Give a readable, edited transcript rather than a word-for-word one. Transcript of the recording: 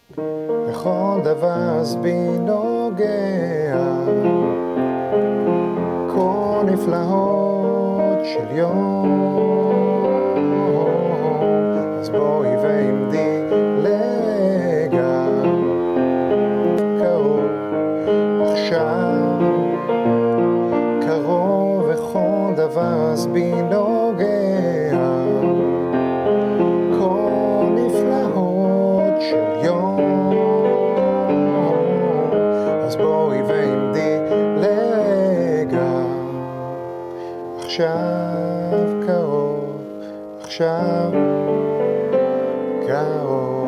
וכל דבר בי נוגע, כל נפלאות של יום. אז בואי ועמדי לרגע קרוב עכשיו, קרוב וכל דבר בי נוגע, כל נפלאות של יום. אז בואי ועמדי לרגע עכשיו קרוב, עכשיו קרוב.